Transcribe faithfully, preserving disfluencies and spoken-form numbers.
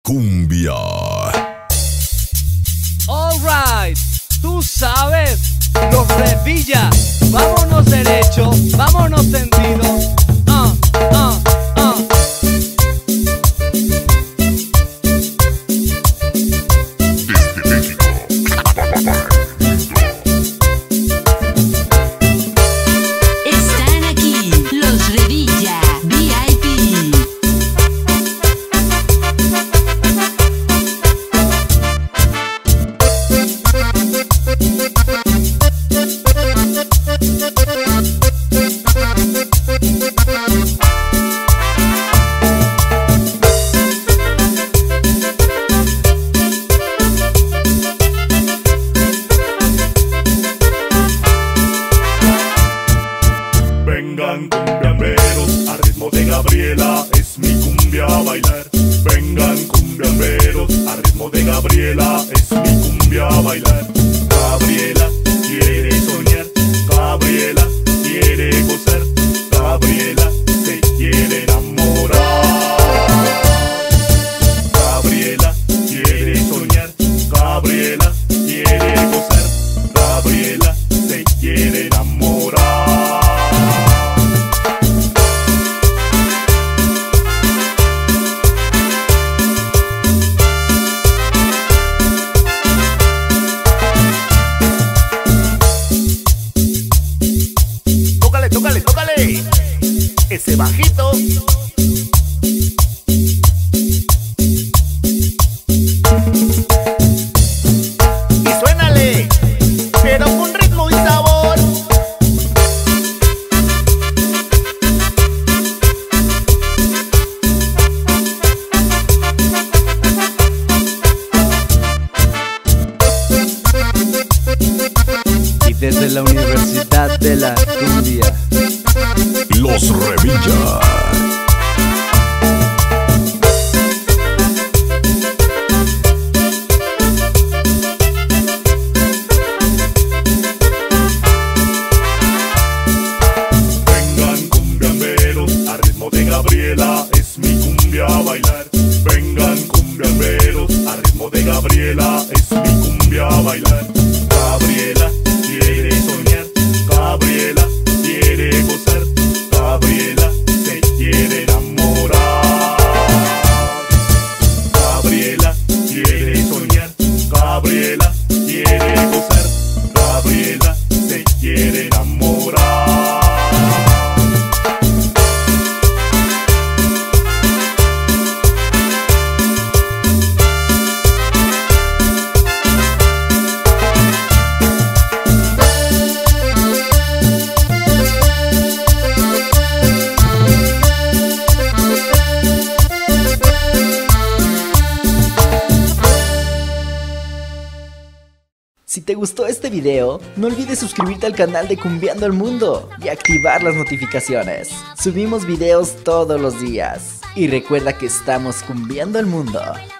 cumbia. Alright, tú sabes, los Revilla. Vámonos derecho, vámonos tendido. Uh, uh, uh. Están aquí los Revilla V I P. Vengan cumbiamberos, a ritmo de Gabriela es mi cumbia a bailar. Vengan cumbiamberos, a ritmo de Gabriela es mi cumbia a bailar. Gabriela quiere soñar, Gabriela quiere gozar, Gabriela se quiere enamorar. Gabriela quiere soñar, Gabriela quiere gozar, Gabriela se quiere enamorar. Tócale, tócale, tócale ese bajito. Y suénale, pero con ritmo y sabor. Y desde la Universidad de la Cumbia, Los Revilla. Vengan cumbiamberos, a ritmo de Gabriela es mi cumbia a bailar. Vengan cumbiamberos, a ritmo de Gabriela es mi cumbia a bailar. Gabriela quiere soñar, Gabriela quiere gozar, Gabriela se quiere enamorar. Gabriela quiere soñar, Gabriela quiere gozar, Gabriela se quiere enamorar. Si te gustó este video, no olvides suscribirte al canal de Cumbiando el Mundo y activar las notificaciones. Subimos videos todos los días. Y recuerda que estamos cumbiando el mundo.